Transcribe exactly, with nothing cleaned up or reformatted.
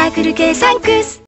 サークル計算クイズ。